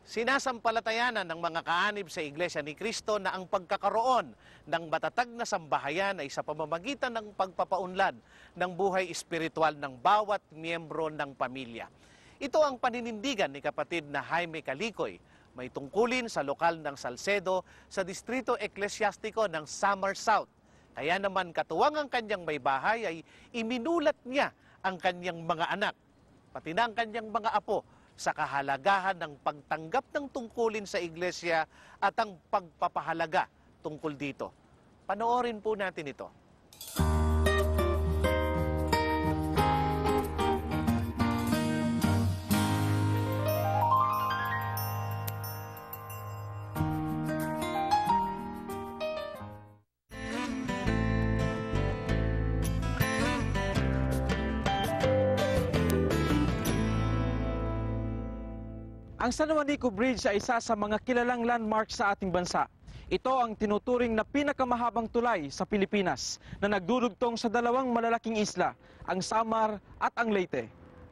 Sinasampalatayanan ng mga kaanib sa Iglesia ni Cristo na ang pagkakaroon ng matatag na sambahayan ay sa pamamagitan ng pagpapaunlad ng buhay espiritual ng bawat miyembro ng pamilya. Ito ang paninindigan ni kapatid na Jaime Calikoy, may tungkulin sa lokal ng Salcedo sa Distrito Eklesyastiko ng Samar South. Kaya naman katuwang ang kanyang may bahay ay iminulat niya ang kanyang mga anak, pati na ang kanyang mga apo, sa kahalagahan ng pagtanggap ng tungkulin sa iglesia at ang pagpapahalaga tungkol dito. Panoorin po natin ito. Ang San Juanico Bridge ay isa sa mga kilalang landmark sa ating bansa. Ito ang tinuturing na pinakamahabang tulay sa Pilipinas na nagdudugtong sa dalawang malalaking isla, ang Samar at ang Leyte.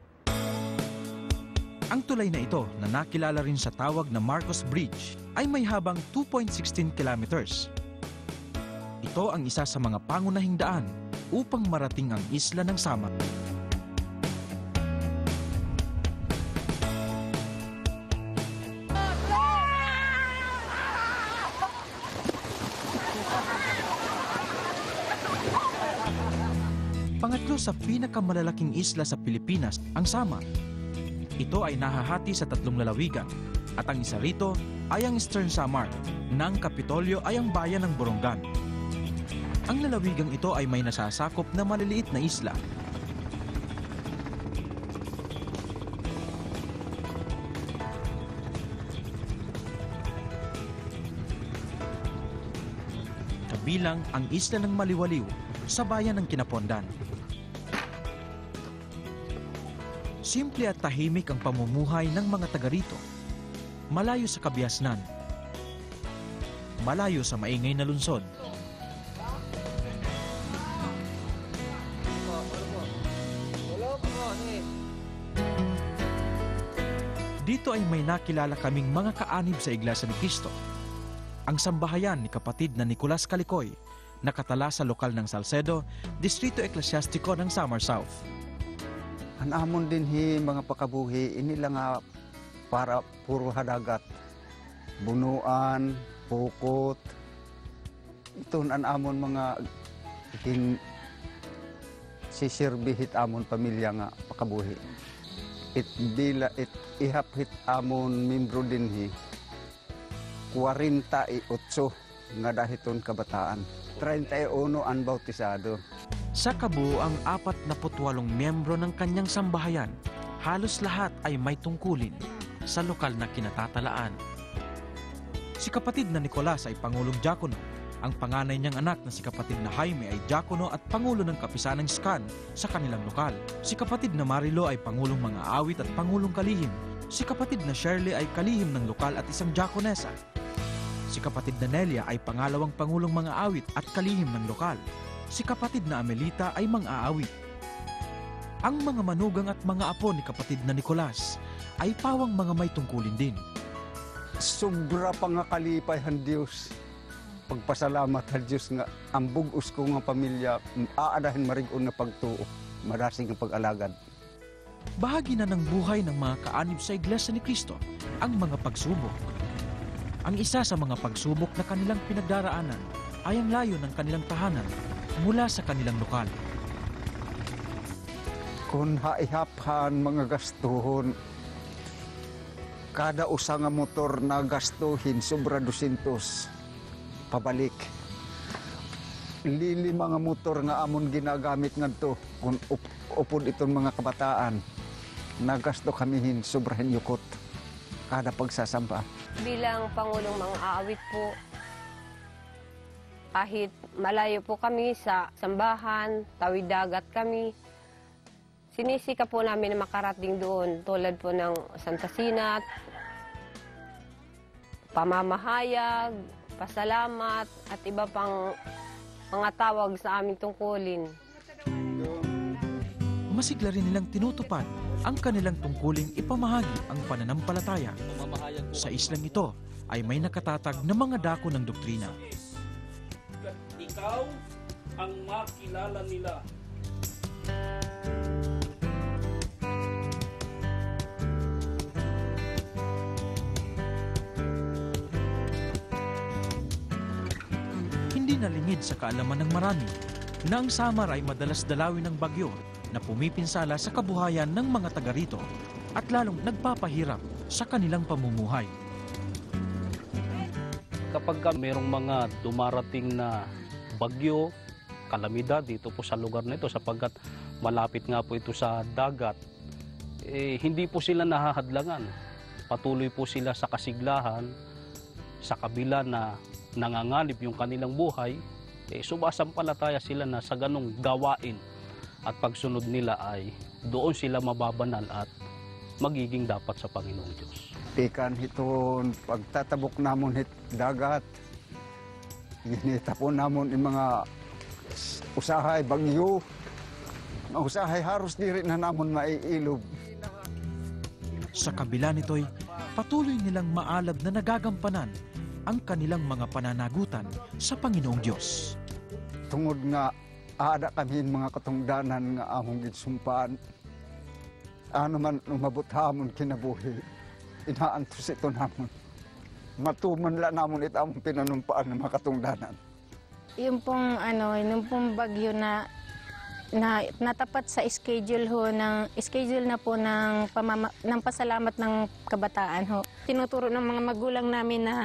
Ang tulay na ito na nakilala rin sa tawag na Marcos Bridge ay may habang 2.16 kilometers. Ito ang isa sa mga pangunahing daan upang marating ang isla ng Samar. Pangatlo sa pinakamalalaking isla sa Pilipinas, ang Samar. Ito ay nahahati sa 3 lalawigan at ang isa rito ay ang Eastern Samar, ng Kapitolyo ay ang bayan ng Borongan. Ang lalawigang ito ay may nasasakop na maliliit na isla. Kabilang ang isla ng Maliwaliw sa bayan ng Kinapondan. Simple at tahimik ang pamumuhay ng mga taga rito. Malayo sa kabiasnan. Malayo sa maingay na lungsod. Dito ay may nakilala kaming mga kaanib sa Iglesia ni Cristo. Ang sambahayan ni kapatid na Nicolas Calikoy, nakatala sa lokal ng Salcedo, Distrito Eklesyastiko ng Samar South. Anamon din mga pakabuhi, inila nga para puro hadagat, bunuan, pukot. Ito anamon mga sisirbihit amon pamilya nga pakabuhi. Ihapit amon membro din 48 nga dahiton kabataan. 31 ang bautisado. Sa kabuuang 48 miyembro ng kanyang sambahayan, halos lahat ay may tungkulin sa lokal na kinatatalaan. Si kapatid na Nicolas ay Pangulong Diakono. Ang panganay niyang anak na si kapatid na Jaime ay Diakono at Pangulo ng Kapisanang SCAN sa kanilang lokal. Si kapatid na Marilo ay Pangulong Mga Awit at Pangulong Kalihim. Si kapatid na Shirley ay kalihim ng lokal at isang diakonesa. Si kapatid na Nelia ay pangalawang Pangulong Mga Awit at kalihim ng lokal. Si kapatid na Amelita ay mang-aawit. Ang mga manugang at mga apo ni kapatid na Nicolas ay pawang mga may tungkulin din. Sobra pa nga kalipay han Diyos. Pagpasalamat han Diyos nga ang bugos ko nga pamilya aadahin marigon na pagtuo, madasing ang pag-alagad. Bahagi na ng buhay ng mga kaanib sa Iglesia ni Cristo ang mga pagsubok. Ang isa sa mga pagsubok na kanilang pinagdaraanan ay ang layo ng kanilang tahanan mula sa kanilang lokal. Kung haihaphan mga gastuhon, kada usa nga motor na gastuhin sobra 200 pabalik. Lili mga motor nga amon ginagamit ngadto kung upod itong mga kabataan, nagasto kamihin sobrahan yukot kada pagsasamba. Bilang Pangulong Mga Aawit po, kahit malayo po kami sa sambahan, tawid dagat kami, sinisika po namin na makarating doon tulad po ng Santa Sinat, pamamahayag, pasalamat at iba pang mga tawag sa aming tungkulin. masigla rin nilang tinutupad ang kanilang tungkuling ipamahagi ang pananampalataya. Sa islang ito ay may nakatatag na mga dako ng doktrina. Ikaw ang makilala nila. Hindi nalingid sa kaalaman ng marami na ang Samar ay madalas dalawin ng bagyo na pumipinsala sa kabuhayan ng mga taga rito at lalong nagpapahirap sa kanilang pamumuhay. Kapag merong mga dumarating na bagyo, kalamidad dito po sa lugar na ito sapagkat malapit nga po ito sa dagat, hindi po sila nahahadlangan. Patuloy po sila sa kasiglahan sa kabila na nanganganib yung kanilang buhay, sumasampalataya sila na sa ganong gawain at pagsunod nila ay doon sila mababanal at magiging dapat sa Panginoong Diyos. Ikan hiton, pagtatabok namon hit dagat, ginitapon namon yung mga usahay, bagyo, mga usahay haros diri na namon maiilog. Sa kabila nito'y patuloy nilang maalab na nagagampanan ang kanilang mga pananagutan sa Panginoong Diyos. Tungod nga, aada kami mga katungdanan nga among gisumpaan. Ano man umabot hamon kinabuhi, inaantos ito namon. Matuman la namon ito among pinanumpaan ng mga katungdanan. Yung pong yung pong bagyo na natapat sa schedule ho na po ng pasalamat ng kabataan ho. Tinuturo ng mga magulang namin na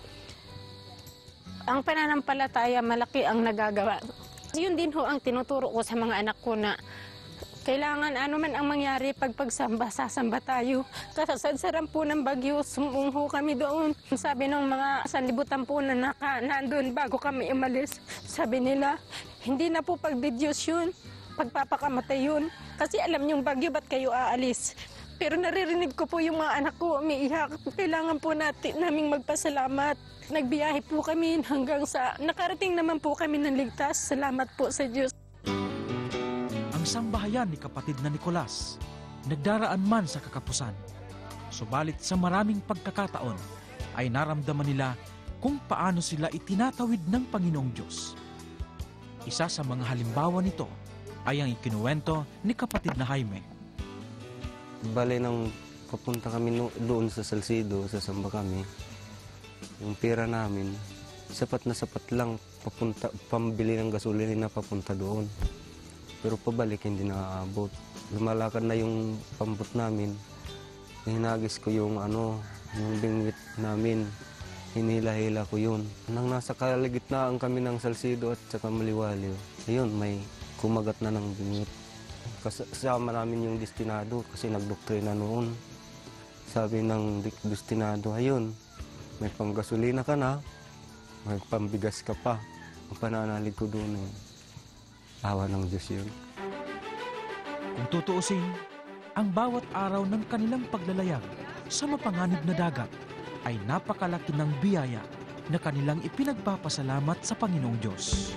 ang pananampalataya malaki ang nagagawa. Yun din ho ang tinuturo ko sa mga anak ko na kailangan ano man ang mangyari pagsamba, sasamba tayo. Kasasadsaran po ng bagyo, sumungho kami doon. Sabi ng mga sanlibutan po na nandun bago kami umalis, sabi nila, hindi na po pagdidyos yun, pagpapakamatay yun. Kasi alam niyong bagyo, ba't kayo aalis? Pero naririnig ko po yung mga anak ko umiiyak. Kailangan po naming magpasalamat. Nagbiyahe po kami hanggang sa nakarating naman po kami ng ligtas. Salamat po sa Diyos. Ang sambahayan ni kapatid na Nicolas, nagdaraan man sa kakapusan. Subalit sa maraming pagkakataon ay naramdaman nila kung paano sila itinatawid ng Panginoong Diyos. Isa sa mga halimbawa nito ay ang ikinuwento ni kapatid na Jaime. Bale nang papunta kami doon sa Salcido, sasamba kami, yung pera namin, sapat na sapat lang pambili ng gasolina na papunta doon. Pero pabalik hindi naaabot. Lumalakad na yung pambot namin. Hinagis ko yung yung bingwit namin. Hinila-hila ko yun. Nang nasa kalagitnaan kami ng Salcido at saka Maliwaliw, ayun, may kumagat na ng bingwit. Kasama namin yung destinado kasi nagdoktrina noon. Sabi ng destinado, ayun, may panggasolina ka na, may pambigas ka pa. Ang pananalig ko doon awa ng Diyos yun. Kung tutuusin, ang bawat araw ng kanilang paglalayag sa mapanganib na dagat ay napakalaki ng biyaya na kanilang ipinagpapasalamat sa Panginoong Diyos.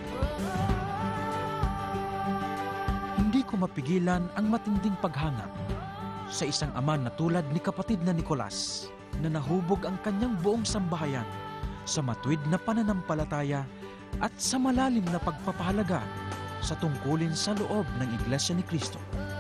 Hindi ko mapigilan ang matinding paghanga sa isang ama na tulad ni kapatid na Nicolas na nahubog ang kanyang buong sambahayan sa matuwid na pananampalataya at sa malalim na pagpapahalaga sa tungkulin sa loob ng Iglesia ni Cristo.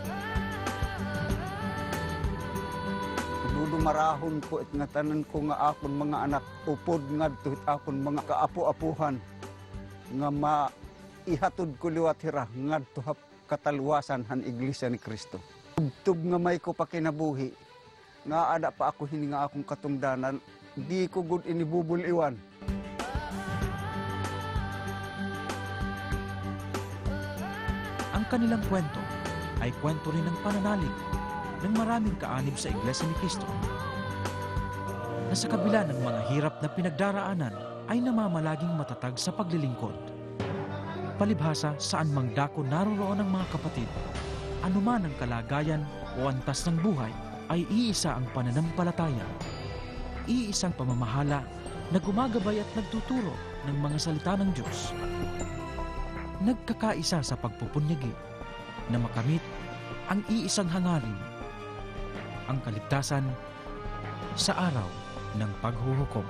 Dudumarahon ko at ngatanan ko nga akon mga anak upod ngadto akon mga kaapu-apuhan nga maihatod ko liwat hira ngadto kataluwasan han Iglesia ni Cristo. Tub nga may ko pa kinabuhi nga ada pa ako hininga akong katungdanan, di ko gud inibubuliwan. Ang kanilang kwento ay kwento rin ng pananalig ng maraming kaanib sa Iglesia ni Cristo na sa kabila ng mga hirap na pinagdaraanan ay namamalaging matatag sa paglilingkod. Palibhasa saan mang dako naroroon ng mga kapatid, anuman ang kalagayan o antas ng buhay, ay iisa ang pananampalataya. Iisang pamamahala na gumagabay at nagtuturo ng mga salita ng Diyos. Nagkakaisa sa pagpupunyagi na makamit ang iisang hangarin, ang kaligtasan sa araw ng paghuhukom.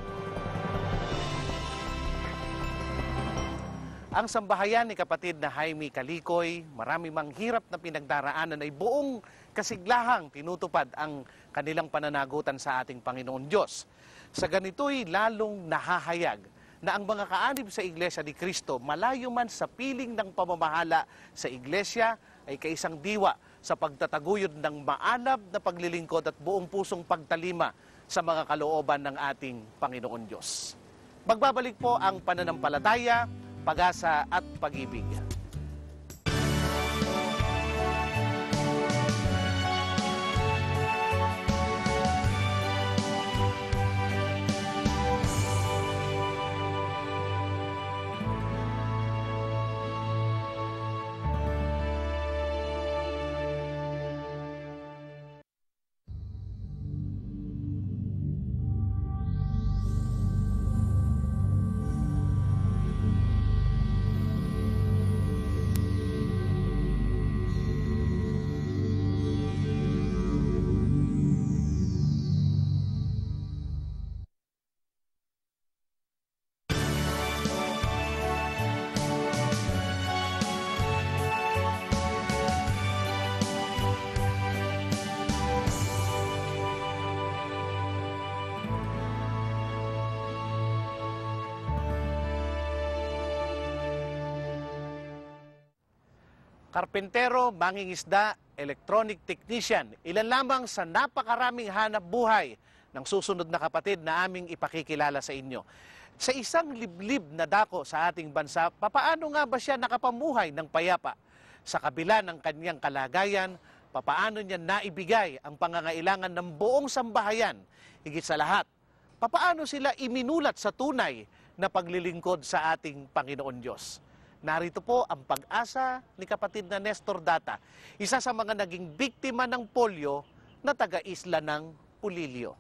Ang sambahayan ni kapatid na Jaime Calikoy, marami mang hirap na pinagdaraanan ay buong kasiglahang tinutupad ang kanilang pananagutan sa ating Panginoon Diyos. Sa ganito'y lalong nahahayag na ang mga kaanib sa Iglesia ni Cristo, malayo man sa piling ng pamamahala sa Iglesia, ay kaisang diwa sa pagtataguyod ng maanab na paglilingkod at buong pusong pagtalima sa mga kalooban ng ating Panginoon Diyos. Magbabalik po ang pananampalataya, pag-asa at pag-ibig. Karpentero, mangingisda, electronic technician, ilan lamang sa napakaraming hanap buhay ng susunod na kapatid na aming ipakikilala sa inyo. Sa isang liblib na dako sa ating bansa, papaano nga ba siya nakapamuhay ng payapa? Sa kabila ng kanyang kalagayan, papaano niya naibigay ang pangangailangan ng buong sambahayan? Higit sa lahat, papaano sila iminulat sa tunay na paglilingkod sa ating Panginoon Diyos? Narito po ang pag-asa ni kapatid na Nestor Data, isa sa mga naging biktima ng polio na taga-isla ng Pulilio.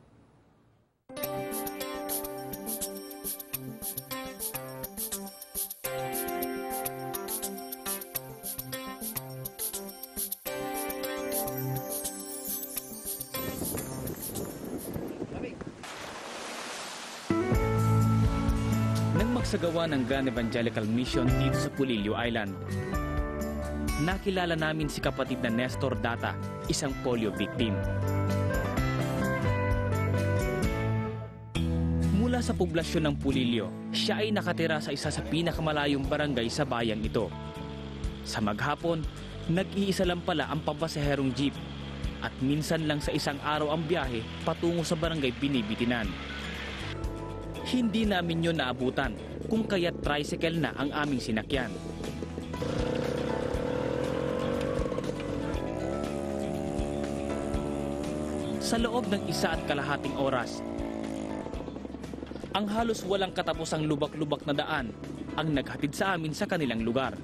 Magsagawa ng Grand Evangelical Mission dito sa Pulilio Island. Nakilala namin si kapatid na Nestor Data, isang polio victim. Mula sa poblasyon ng Pulilio, siya ay nakatira sa isa sa pinakamalayong barangay sa bayang ito. Sa maghapon, nag-iisa lang pala ang pampasaherong jeep at minsan lang sa isang araw ang biyahe patungo sa barangay Binibitinan. Hindi namin yun naabutan kung kaya't tricycle na ang aming sinakyan. Sa loob ng 1.5 oras, ang halos walang katapusang lubak-lubak na daan ang naghatid sa amin sa kanilang lugar.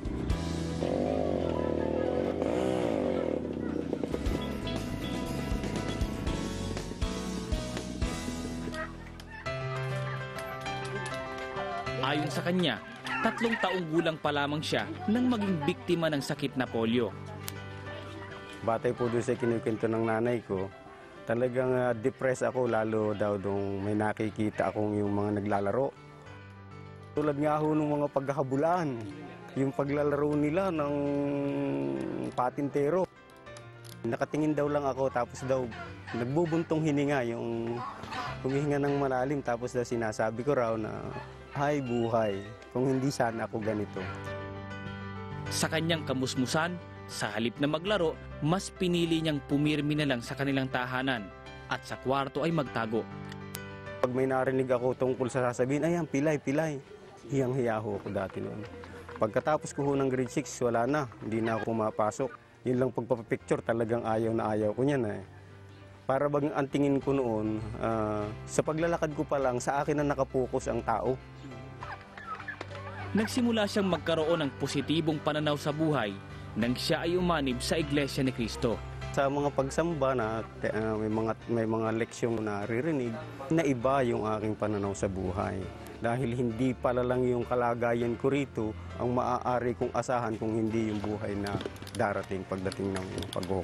Ayon sa kanya, 3 taong gulang pa lamang siya nang maging biktima ng sakit na polio. Batay po doon sa kinukwento ng nanay ko, talagang depressed ako lalo daw nung may nakikita akong yung mga naglalaro. Tulad nga ho ng mga pagkakabulaan, yung paglalaro nila ng patintero. Nakatingin daw lang ako tapos daw nagbubuntong hininga, yung humihinga ng malalim tapos daw sinasabi ko raw na, "Hay buhay, kung hindi sana ako ganito." Sa kanyang kamusmusan, sa halip na maglaro, mas pinili niyang pumirmi na lang sa kanilang tahanan at sa kwarto ay magtago. Pag may narinig ako tungkol sa sasabihin, ayan, pilay. Hiyang-hiya ho ako dati noon. Pagkatapos ko ho ng grade 6, wala na, hindi na ako pumapasok. Yun lang pagpapapicture, talagang ayaw na ayaw ko niyan eh. Para bang ang tingin ko noon, sa paglalakad ko pa lang, sa akin na nakapokus ang tao. Nagsimula siyang magkaroon ng positibong pananaw sa buhay nang siya ay umanib sa Iglesia ni Cristo. Sa mga pagsamba na may mga leksyong naririnig, na iba yung aking pananaw sa buhay. Dahil hindi pala lang yung kalagayan ko rito ang maaari kong asahan kung hindi yung buhay na darating pagdating ng pag-uok.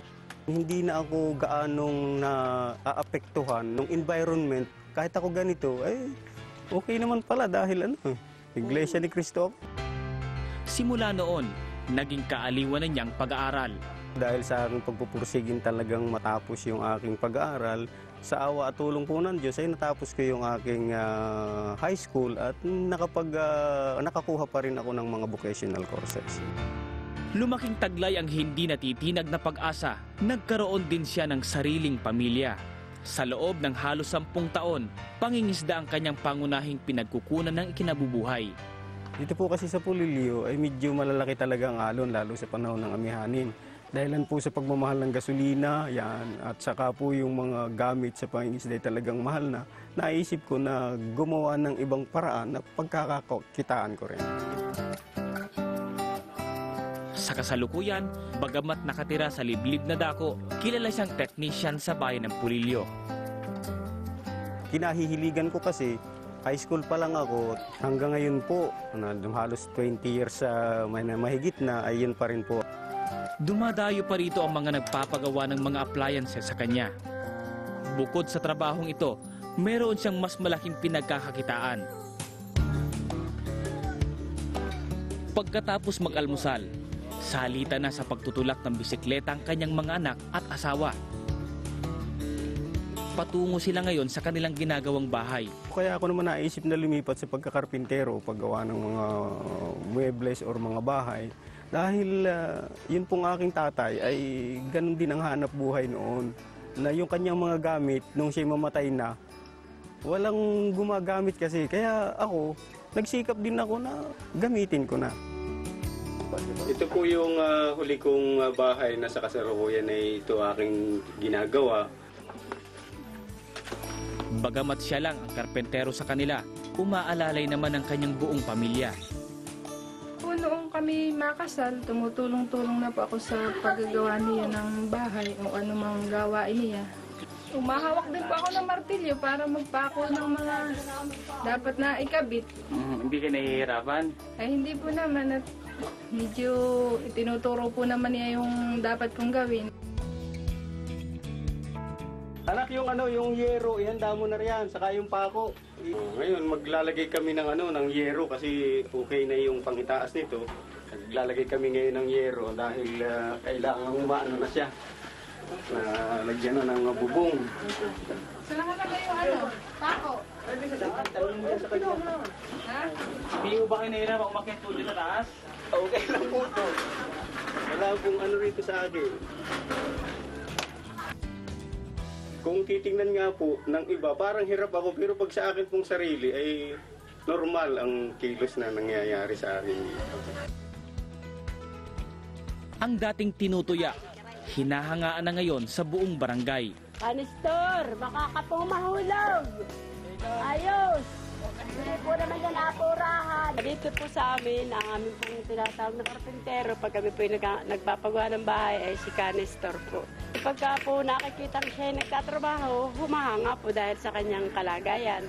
Hindi na ako gaanong naaapektuhan ng environment. Kahit ako ganito, ay okay naman pala dahil Iglesia ni Cristo ako. Simula noon, naging kaaliwan na niyang pag-aaral. Dahil sa aking pagpupursigin talagang matapos yung aking pag-aaral, sa awa at tulong po ng Diyos ay natapos ko yung aking high school at nakakuha pa rin ako ng mga vocational courses. Lumaking taglay ang hindi natitinag na pag-asa. Nagkaroon din siya ng sariling pamilya. Sa loob ng halos 10 taon, pangingisda ang kanyang pangunahing pinagkukunan ng ikinabubuhay. Dito po kasi sa Pulilio ay medyo malalaki talaga ang alon lalo sa panahon ng amihanin. Dahilan po sa pagmamahal ng gasolina, yan, at saka po yung mga gamit sa pangingisda ay talagang mahal na. Naisip ko na gumawa ng ibang paraan na pagkakakitaan ko rin. Sa kasalukuyan, bagamat nakatira sa liblib na dako, kilala siyang technician sa bayan ng Pulilio. Kinahihiligan ko kasi, high school pa lang ako, hanggang ngayon po, halos 20 years mahigit na, ay yun pa rin po. Dumadayo pa rito ang mga nagpapagawa ng mga appliances sa kanya. Bukod sa trabahong ito, meron siyang mas malaking pinagkakakitaan. Pagkatapos mag-almusal, salita na sa pagtutulak ng bisikleta ang kanyang mga anak at asawa. Patungo sila ngayon sa kanilang ginagawang bahay. Kaya ako naman naisip na lumipat sa pagkakarpintero, paggawa ng mga muebles or mga bahay. Dahil yun pong aking tatay ay ganun din ang hanap buhay noon. Na yung kanyang mga gamit, nung siya mamatay na, walang gumagamit kasi. Kaya ako, nagsikap din ako na gamitin ko na. Ito po yung huli kong bahay na sa kasalukuyan ay ito aking ginagawa. Bagamat siya lang ang karpentero sa kanila, umaalalay naman ang kanyang buong pamilya. Noong kami makasal, tumutulong-tulong na po ako sa paggagawa niya ng bahay o anumang gawain niya. Umahawak din po ako ng martilyo para magpako ng mga dapat na ikabit. Hindi ka nahihirapan? Ay hindi po naman at medyo itinuturo po naman niya yung dapat kong gawin. Anak, yung yero, ihanda mo na riyan, saka yung pako. Ngayon, maglalagay kami ng yero kasi okay na yung pangitaas nito. Maglalagay kami ngayon ng yero dahil kailangan umaano na siya. Lagyan na ng bubong. Saan na yung pako? Hindi mo ba kayo nahihirapan umakyat po dito sa taas? Okay lang po ito. Wala pong rito sa akin. Kung titingnan nga po ng iba, parang hirap ako. Pero pag sa akin pong sarili, ay normal ang kilos na nangyayari sa akin. Ang dating tinutuya, hinahangaan na ngayon sa buong barangay. Kanistor, baka ka pong mahulog. Ayos! Hindi po naman yan apurahan. Dito po sa amin, ang aming pong tinatawag na karpintero, pag kami po nagpapagawa ng bahay, ay si Kanistor po. Pagka po nakikita siya ay nagtatrabaho, humahanga po dahil sa kanyang kalagayan.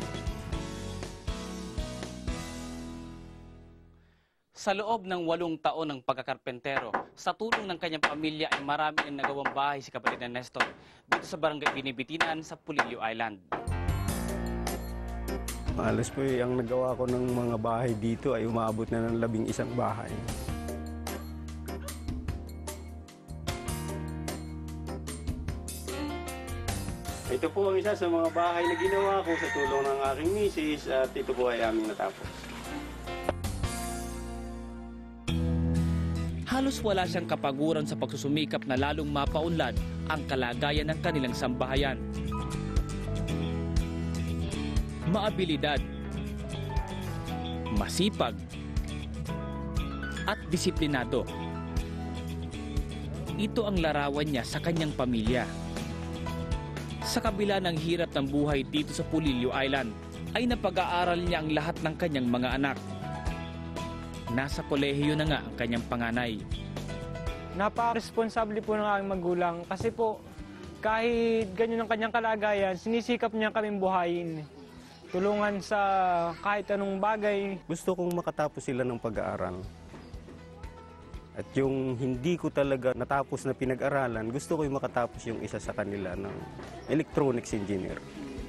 Sa loob ng 8 taon ng pagkakarpentero, sa tulong ng kanyang pamilya ay marami ang nagawang bahay si kapatid na Nestor dito sa barangay Binibitinan sa Pulilio Island. Halos po ang nagawa ko ng mga bahay dito ay umabot na ng 11 bahay. Ito po ang isa sa mga bahay na ginawa ko sa tulong ng aking misis at ito po ay aming natapos. Halos wala siyang kapaguran sa pagsusumikap na lalong mapaunlad ang kalagayan ng kanilang sambahayan. Maabilidad, masipag, at disiplinado. Ito ang larawan niya sa kanyang pamilya. Sa kabila ng hirap ng buhay dito sa Pulilio Island, ay napag-aaral niya ang lahat ng kanyang mga anak. Nasa kolehiyo na nga ang kanyang panganay. Napaka-responsable po ng aking magulang kasi po kahit ganyan ang kanyang kalagayan, sinisikap niya kaming buhayin. Tulungan sa kahit anong bagay. Gusto kong makatapos sila ng pag-aaral. At yung hindi ko talaga natapos na pinag-aralan, gusto ko yung makatapos yung isa sa kanila ng electronics engineer.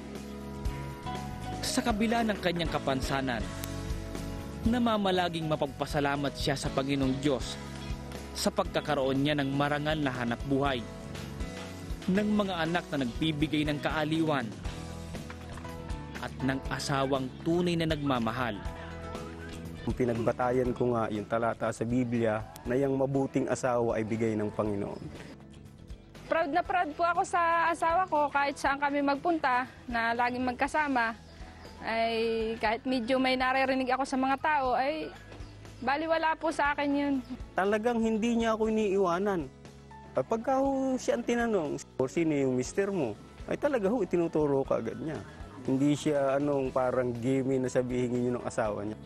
Sa kabila ng kanyang kapansanan, namamalaging mapagpasalamat siya sa Panginoong Diyos sa pagkakaroon niya ng marangal na hanap buhay, ng mga anak na nagbibigay ng kaaliwan, at ng asawang tunay na nagmamahal. Pinagbatayan ko nga yung talata sa Biblia na yung mabuting asawa ay bigay ng Panginoon. Proud na proud po ako sa asawa ko kahit saan kami magpunta na laging magkasama. Ay kahit medyo may naririnig ako sa mga tao ay baliwala po sa akin yun. Talagang hindi niya ako iniiwanan. Pagka siya ang tinanong, sino yung mister mo? Ay talaga itinuturo ka agad niya. Hindi siya parang gimme na sabihin niyo ng asawa niya.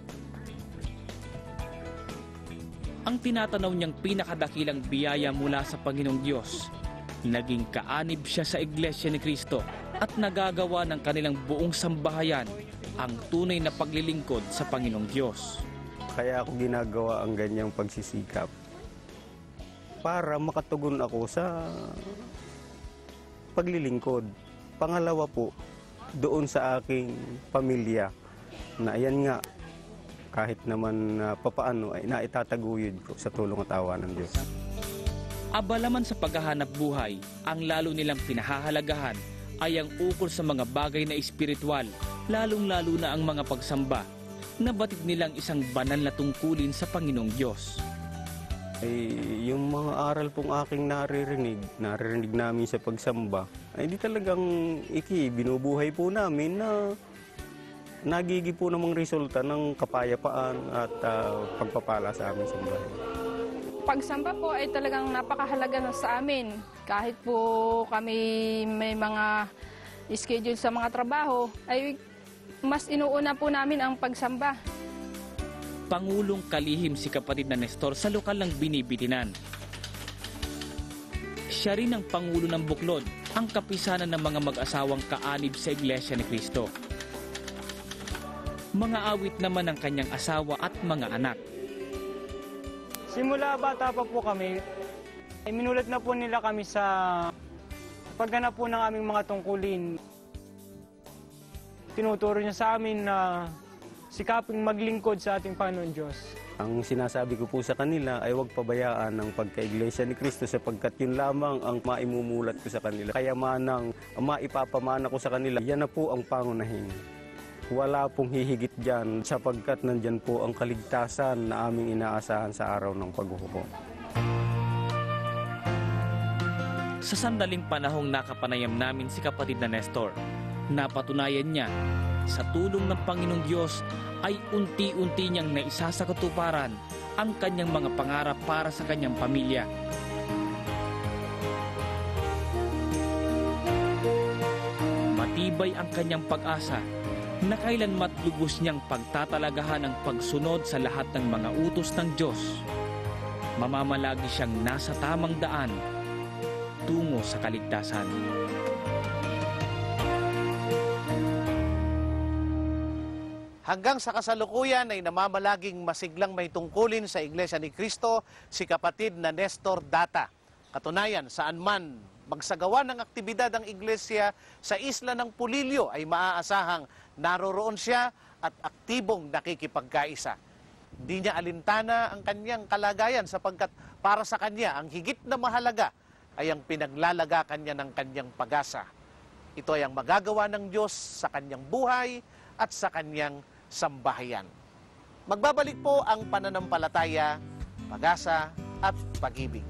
Ang tinatanaw niyang pinakadakilang biyaya mula sa Panginoong Diyos, naging kaanib siya sa Iglesia ni Cristo at nagagawa ng kanilang buong sambahayan ang tunay na paglilingkod sa Panginoong Diyos. Kaya ako ginagawa ang ganyang pagsisikap para makatugon ako sa paglilingkod. Pangalawa po, doon sa aking pamilya na ayan nga, kahit naman papaano ay naitataguyod ko sa tulong at awa ng Diyos. Abala man sa paghahanap buhay, ang lalo nilang pinahahalagahan ay ang ukol sa mga bagay na espiritual, lalong-lalo na ang mga pagsamba, na batid nilang isang banal na tungkulin sa Panginoong Diyos. Ay, yung mga aral pong aking naririnig namin sa pagsamba, ay di talagang binubuhay po namin na nagigi po namang resulta ng kapayapaan at pagpapala sa aming sambahay. Pagsamba po ay talagang napakahalaga na sa amin. Kahit po kami may mga schedule sa mga trabaho, ay mas inuuna po namin ang pagsamba. Pangulong kalihim si kapatid na Nestor sa lokal ng Binibitinan. Siya rin ang Pangulo ng Buklod, ang kapisanan ng mga mag-asawang kaanib sa Iglesia ni Cristo. Mga awit naman ng kanyang asawa at mga anak. Simula bata pa po kami, ay minulat na po nila kami sa pagganap po ng aming mga tungkulin. Tinuturo niya sa amin na sikaping maglingkod sa ating Panginoon Diyos. Ang sinasabi ko po sa kanila ay huwag pabayaan ang pagka-Iglesia ni Cristo sapagkat yun lamang ang maimumulat ko sa kanila. Kaya manang maipapamana ko sa kanila, yan na po ang pangunahin. Wala pong hihigit dyan sapagkat nandyan po ang kaligtasan na aming inaasahan sa araw ng paghuhukom. Sa sandaling panahong nakapanayam namin si kapatid na Nestor, napatunayan niya sa tulong ng Panginoong Diyos ay unti-unti niyang naisa sa katuparan ang kanyang mga pangarap para sa kanyang pamilya. Matibay ang kanyang pag-asa na kailanmat lubos niyang pagtatalagahan ang pagsunod sa lahat ng mga utos ng Diyos. Mamamalagi siyang nasa tamang daan tungo sa kaligtasan. Hanggang sa kasalukuyan ay namamalaging masiglang may tungkulin sa Iglesia ni Cristo si kapatid na Nestor Data. Katunayan, saan man magsagawa ng aktibidad ang Iglesia sa isla ng Pulilio ay maaasahang naroroon siya at aktibong nakikipagkaisa. Hindi niya alintana ang kanyang kalagayan sapagkat para sa kanya ang higit na mahalaga ay ang pinaglalagakan niya ng kanyang pag-asa. Ito ay ang magagawa ng Diyos sa kanyang buhay at sa kanyang sambahayan. Magbabalik po ang pananampalataya, pag-asa at pag-ibig.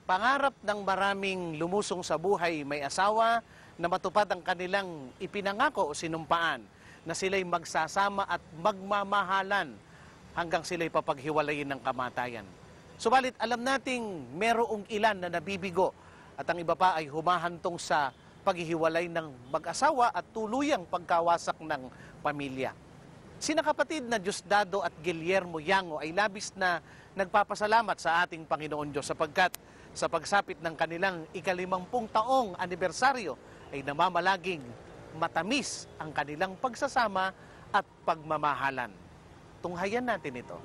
pangarap ng maraming lumusong sa buhay may asawa na matupad ang kanilang ipinangako o sinumpaan na sila'y magsasama at magmamahalan hanggang sila'y papaghiwalayin ng kamatayan. Subalit alam nating merong ilan na nabibigo at ang iba pa ay humahantong sa paghihiwalay ng mag-asawa at tuluyang pagkawasak ng pamilya. Sina kapatid na Diosdado at Guillermo Yango ay labis na nagpapasalamat sa ating Panginoon Diyos sapagkat sa pagsapit ng kanilang ika-50 taong anibersaryo ay namamalaging matamis ang kanilang pagsasama at pagmamahalan. Tunghayan natin ito.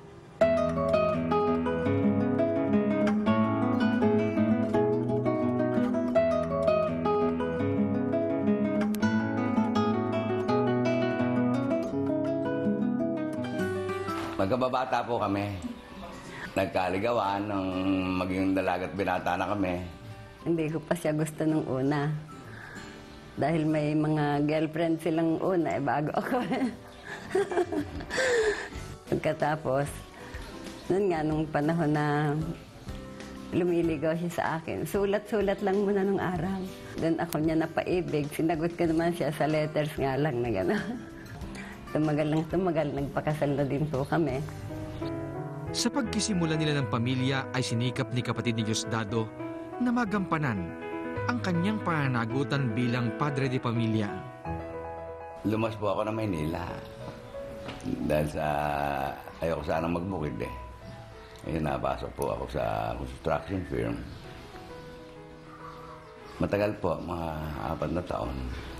Magkababata po kami. Nagkaligawan nung maging dalagat binata na kami. Hindi ko pa siya gusto nung una. Dahil may mga girlfriend silang una, bago ako. Pagkatapos, nun nga, nung panahon na lumiligaw siya sa akin, sulat-sulat lang muna nung araw. Doon ako niya napaibig. Sinagot ko naman siya sa letters nga lang na gano'n. Tumagal, nagpakasal na din po kami. Sa pagkisimula nila ng pamilya ay sinikap ni kapatid ni Diosdado na magampanan ang kanyang pananagutan bilang padre de pamilya. Lumas po ako ng Maynila. Dahil sa ayoko sanang magbukid eh. Ngayon napasok po ako sa construction firm. Matagal po, mga 4 na taon.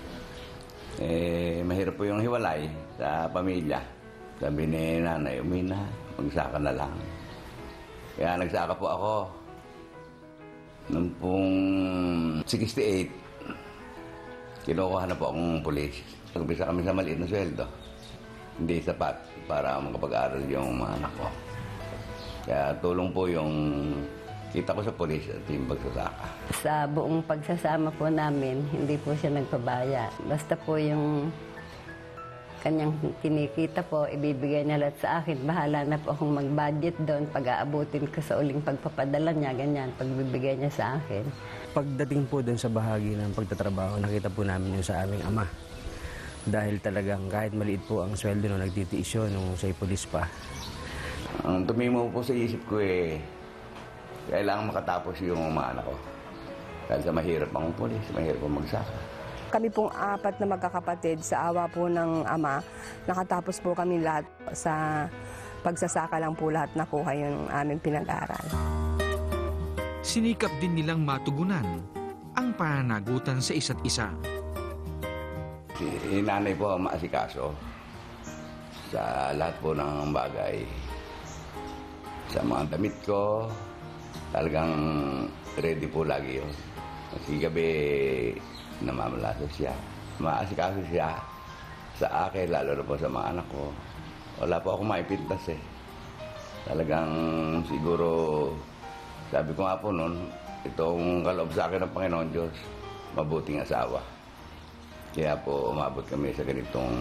Mahirap po yung hiwalay sa pamilya. Sabi ni nanay, umina, magsaka na lang. Kaya nagsaka po ako. Noong pong 68, kinukuha na po akong pulis. Nagbisa kami sa maliit na sweldo. Hindi sapat para makapag-aral yung mga anak ko. Kaya tulong po yung kita ko sa pulis at yung pagsasaka. Sa buong pagsasama po namin, hindi po siya nagpabaya. Basta po yung kanyang kinikita po, ibibigay niya lahat sa akin. Bahala na po akong mag-budget doon. Pag-aabutin ko sa uling pagpapadala niya, ganyan, pagbibigay niya sa akin. Pagdating po doon sa bahagi ng pagtatrabaho, nakita po namin yun sa aming ama. Dahil talagang kahit maliit po ang sweldo nung nagtitiis yun nung siya'y pulis pa. Ang tumimo po sa isip ko kailangan makatapos yung mga anak ko. Dahil sa mahirap akong pulis, mahirap akong magsaka. Kami pong 4 na magkakapatid, sa awa po ng ama, nakatapos po kami lahat sa pagsasaka lang po lahat nakuha yung aming pinag-aral. Sinikap din nilang matugunan ang pananagutan sa isa't isa. Si nanay po ang maasikaso sa lahat po ng bagay. Sa mga damit ko, talagang ready po lagi yun. Kasi gabi, namamalaso siya. Maasikaso siya sa akin, lalo na po sa mga anak ko. Wala po ako maipintas eh. Talagang siguro, sabi ko nga po noon, itong kaloob sa akin ng Panginoon Diyos, mabuting asawa. Kaya po umabot kami sa ganitong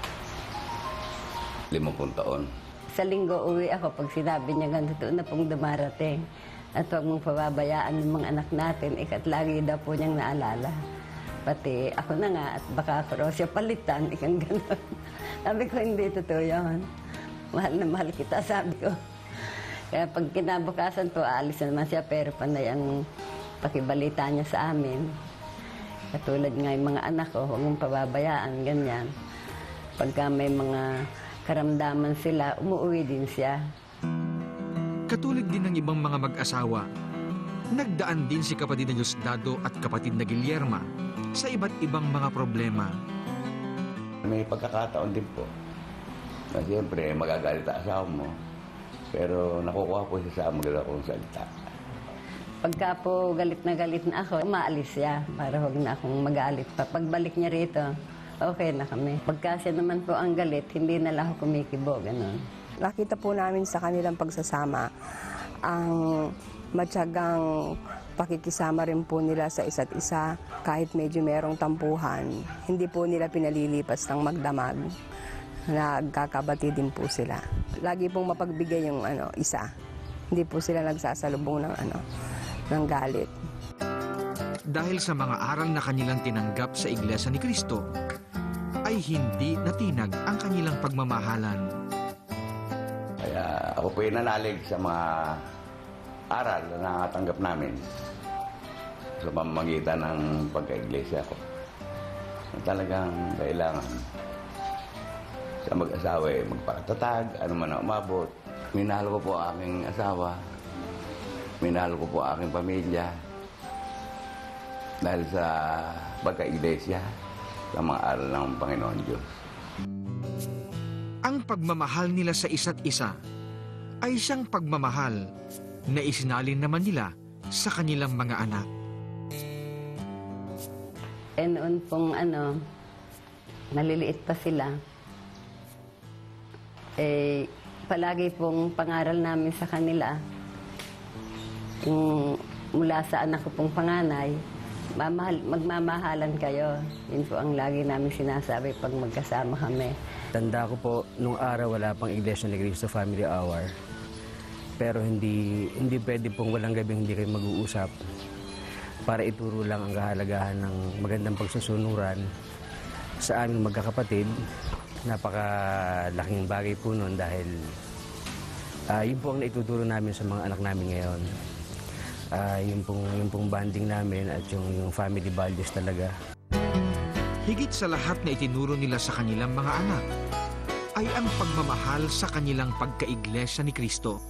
50 taon. Sa linggo uwi ako pag sinabi niya ganito na pong dumarating. At huwag mong pababayaan ng mga anak natin, ika't lagi daw po niyang naalala. Pati ako na nga at baka ako raw siya palitan, ikang gano'n. Sabi ko, hindi totoo yun. Mahal na mahal kita, sabi ko. Kaya pag kinabukasan po, aalis na naman siya, pero panay ang pakibalita niya sa amin. Katulad nga yung mga anak ko, huwag mong pababayaan, ganyan. Pagka may mga karamdaman sila, umuwi din siya. Katulad din ng ibang mga mag-asawa, nagdaan din si kapatid na Diosdado at kapatid na Guillermo sa iba't ibang mga problema. May pagkakataon din po na siyempre magagalit ang asawa mo, pero nakukuha po siya sa magagawa kong salita. Pagka po galit na ako, umaalis siya para huwag na akong magalit pa. Pagbalik niya rito, okay na kami. Pagka siya naman po ang galit, hindi na lang ako kumikibo, gano'n. Nakita po namin sa kanilang pagsasama ang matyagang pakikisama rin po nila sa isa't isa kahit medyo merong tampuhan. Hindi po nila pinalilipas ng magdamag. Nagkakabati din po sila. Lagi pong mapagbigay yung isa. Hindi po sila nagsasalubong ng ng galit. Dahil sa mga aral na kanilang tinanggap sa Iglesia ni Cristo, ay hindi natinag ang kanilang pagmamahalan. Kaya ako po nanalig sa mga aral na nakatanggap namin sa pamamagitan ng pagka-iglesia ko. Talagang kailangan sa mag-asawa magpakatatag, ano man ang umabot. Minahal ko po ang aking asawa, minahal ko po ang aking pamilya dahil sa pagka-iglesia, sa mga aral ng Panginoon Diyos. Ang pagmamahal nila sa isa't isa ay siyang pagmamahal na isinalin naman nila sa kanilang mga anak. Noon pong maliliit pa sila, palagi pong pangaral namin sa kanila, yung mula sa anak ko pong panganay, magmamahalan kayo. Yun po ang lagi namin sinasabi pag magkasama kami. Tanda ko po, nung araw wala pang Iglesia ni Cristo Family Hour. Pero hindi pwede pong walang gabing hindi kayo mag-uusap para ituro lang ang kahalagahan ng magandang pagsusunuran sa aming magkakapatid. Napakalaking bagay po nun dahil yun po ang naituturo namin sa mga anak namin ngayon. Yung pong bonding namin at yung family values talaga. Higit sa lahat na itinuro nila sa kanilang mga anak ay ang pagmamahal sa kanilang pagka-iglesia ni Cristo.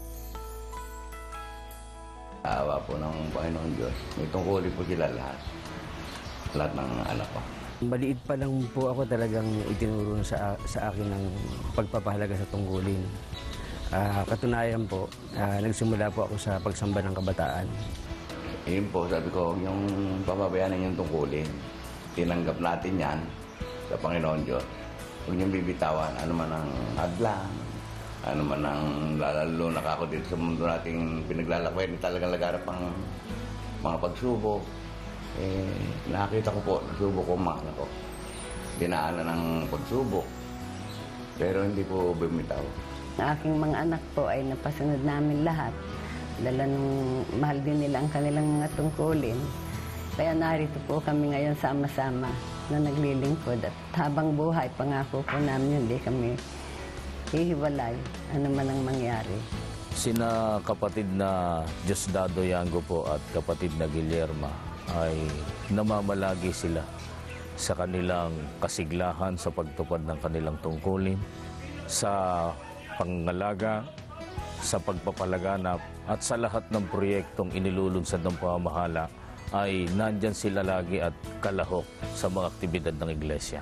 Awa po ng Panginoon Diyos. May tungkulin po sila lahat ng anak ko. Maliit pa lang po ako talagang itinuro sa akin ng pagpapahalaga sa tungkulin. Katunayan po, nagsimula po ako sa pagsamba ng kabataan. Yun po, sabi ko, yung papabayanan yung tungkulin. Tinanggap natin yan sa Panginoon Diyos. Huwag niyong bibitawan, ano man ang hadlang, ano man ang lalo nakako dito sa mundo nating pinaglalakbay, talagang lagarap ang mga pagsubok. Nakita ko po, nasubok ko ang mga anak ko. Dinaanan ng pagsubok, pero hindi po bumitaw. Ang aking mga anak po ay napasunod namin lahat. Dala nung mahal din nila ang kanilang mga tungkulin. Kaya narito po kami ngayon sama-sama na naglilingkod. At habang buhay, pangako po namin hindi kami hihiwalay, ano man ang mangyari. Sina kapatid na Diosdado Yango po at kapatid na Guillerma ay namamalagi sila sa kanilang kasiglahan sa pagtupad ng kanilang tungkulin, sa pangangalaga, sa pagpapalaganap at sa lahat ng proyektong inilulunsad ng pamamahala ay nandyan sila lagi at kalahok sa mga aktibidad ng iglesia.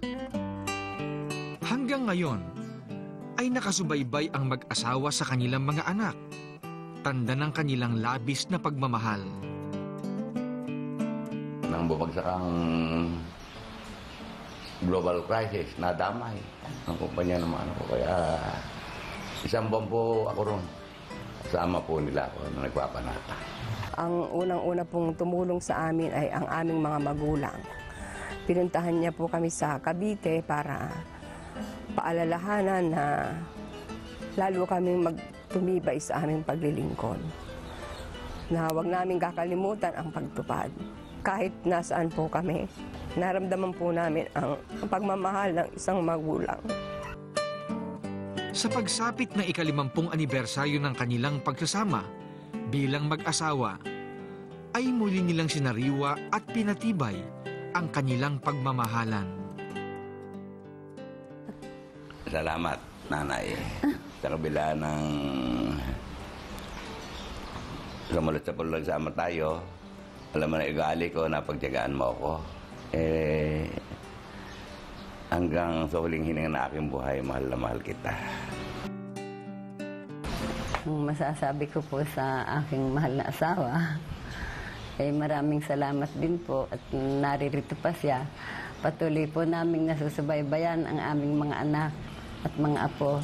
Hanggang ngayon, ay nakasubaybay ang mag-asawa sa kanilang mga anak, tanda ng kanilang labis na pagmamahal. Nang bumagsak ang global crisis, nadamay ang kumpanya naman ako. Kaya isang buwan po ako ron. Kasama po nila ako na nagpapanata. Ang unang-una pong tumulong sa amin ay ang aming mga magulang. Pinuntahan niya po kami sa Cavite para paalalahanan na lalo kaming magtumibay sa aming paglilingkod. Na huwag namin kakalimutan ang pagtupad. Kahit nasaan po kami, naramdaman po namin ang pagmamahal ng isang magulang. Sa pagsapit ng ika-50 anibersaryo ng kanilang pagsasama bilang mag-asawa, ay muli nilang sinariwa at pinatibay ang kanilang pagmamahalan. Salamat, nanay. Sa kabila ng sumulat sa palagsama tayo, alam mo na igali ko, napagtiyagaan mo ako. Hanggang sa huling hininga na aking buhay, mahal na mahal kita. Ang masasabi ko po sa aking mahal na asawa, maraming salamat din po at naririto pa siya. Patuloy po naming nasusubaybayan ang aming mga anak at mga apo.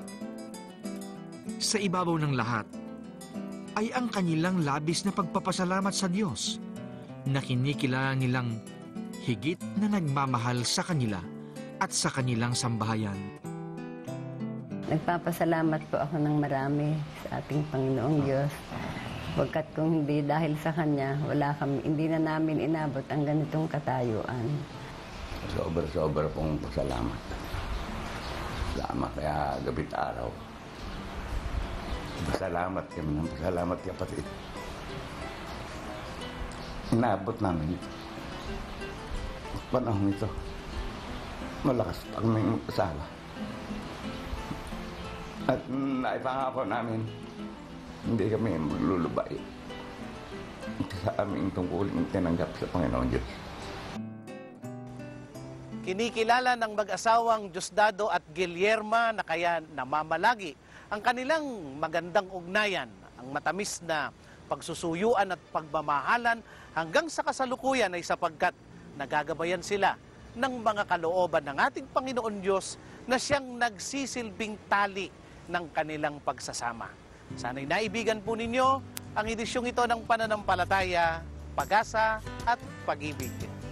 Sa ibabaw ng lahat, ay ang kanilang labis na pagpapasalamat sa Diyos na kinikilala nilang higit na nagmamahal sa kanila at sa kanilang sambahayan. Nagpapasalamat po ako ng marami sa ating Panginoong Diyos Pagkat kung hindi dahil sa kanya, hindi na namin inabot ang ganitong katayuan. Sobra-sobra pong pasalamat. Salamat kaya gabit araw. Pasalamat kami ng pasalamat kapatid. Inaabot namin ito. Panahon ito. Malakas pa kami mag-asawa. At naipangako namin, hindi kami maglulubay sa aming tungkulin tinanggap sa Panginoon Diyos. Kinikilala ng mag-asawang Diosdado at Guillerma na kaya namamalagi ang kanilang magandang ugnayan, ang matamis na pagsusuyuan at pagmamahalan hanggang sa kasalukuyan ay sapagkat nagagabayan sila ng mga kalooban ng ating Panginoon Diyos na siyang nagsisilbing tali ng kanilang pagsasama. Sana'y naibigan po ninyo ang edisyong ito ng Pananampalataya, Pag-asa at Pag-ibig.